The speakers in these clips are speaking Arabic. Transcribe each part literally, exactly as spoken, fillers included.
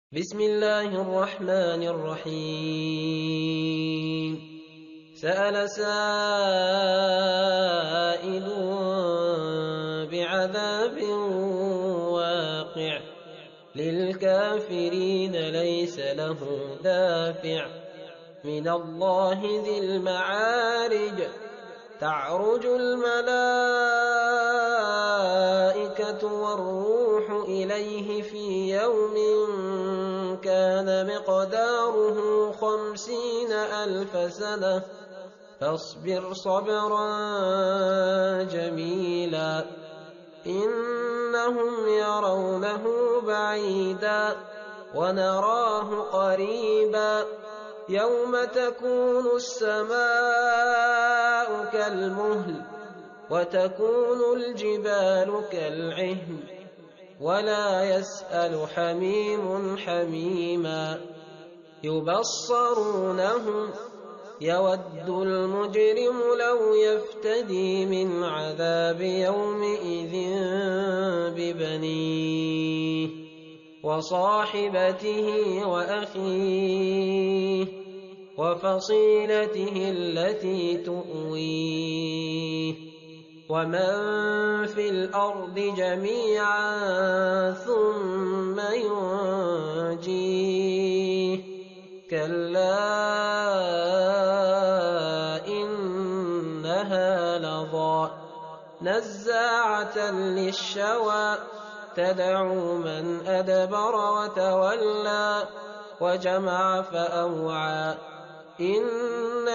بسم الله الرحمن الرحيم سأل سائل بعذاب واقع للكافرين ليس له دافع من الله ذي المعارج تعرج الملائكة والروح إليه في يوم كان مقداره خمسين ألف سنة فاصبر صبرا جميلا إنهم يرونه بعيدا ونراه قريبا يوم تكون السماء كالمهل وتكون الجبال كالعهن ولا يسأل حميم حميما يبصرونهم يود المجرم لو يفتدي من عذاب يومئذ ببنيه وصاحبته وأخيه وفصيلته التي تؤويه ومن في الأرض جميعا ثم ينجيه كلا إنها لظى نزاعة للشوى تدعو من أدبر وتولى وجمع فأوعى إن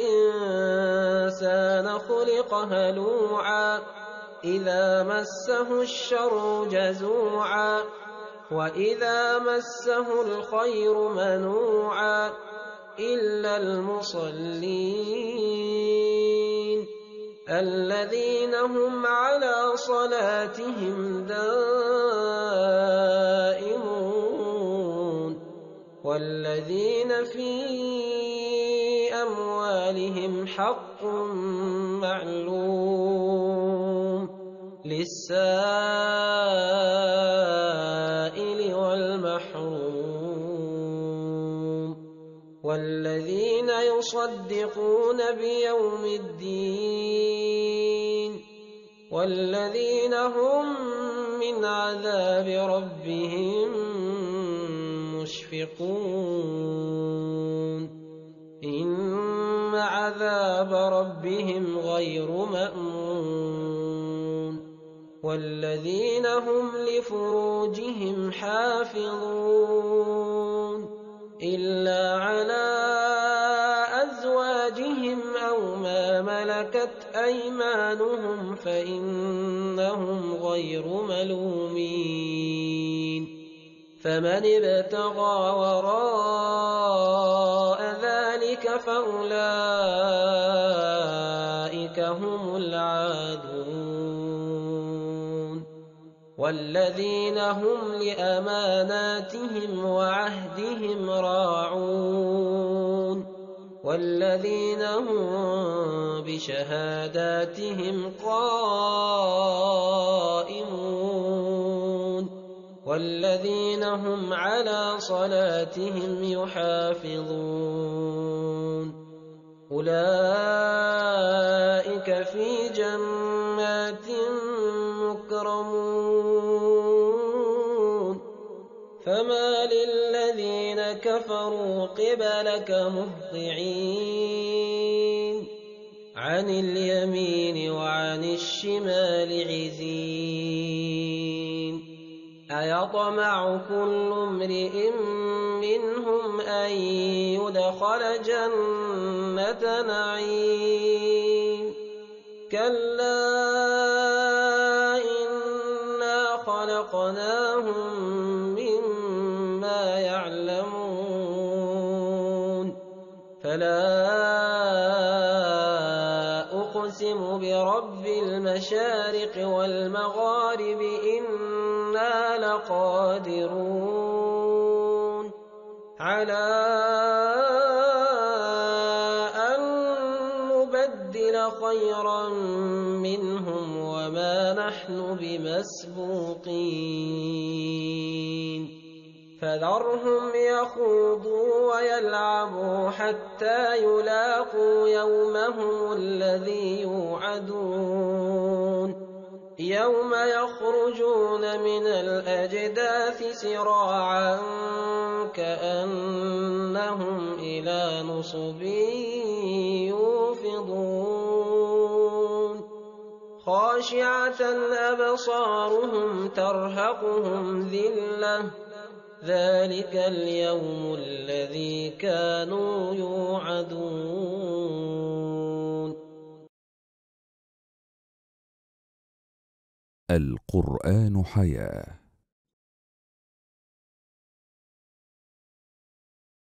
الإنسان خلق هلوعا إذا مسه الشر جزوعا وإذا مسه الخير منوعا إلا المصلين الذين هم على صلاتهم دائمون والذين في أموالهم حق معلوم للسائل والمحروم والذين يصدقون بيوم الدين والذين هم من عذاب ربهم مشفقون إن عذاب ربهم غير مأمون والذين هم لفروجهم حافظون إلا على أزواجهم أو ما ملكت أيمانهم فإنهم غير ملومين فمن ابتغى وراء ذلك فأولئك هم العادون والذين هم لأماناتهم وعهدهم راعون والذين هم بشهاداتهم قائمون والذين هم على صلاتهم يحافظون أولئك في جنات مكرمون فما للذين كفروا قبلك مهطعين عن اليمين وعن الشمال عزين أيطمع كل امرئ منهم أن يدخل جنة نعيم كلا إنا خلقناهم مما يعلمون فلا أقسم برب المشارق والمغارب إنا لقادرون على أن نبدل خيرا منهم وما نحن بمسبوقين فذرهم يخوضوا ويلعبوا حتى يلاقوا يومهم الذي يوعدون يوم يخرجون من الأجداث سراعا كأنهم إلى نصب يوفضون خاشعة أبصارهم ترهقهم ذلة ذلك اليوم الذي كانوا يوعدون. القرآن حياة.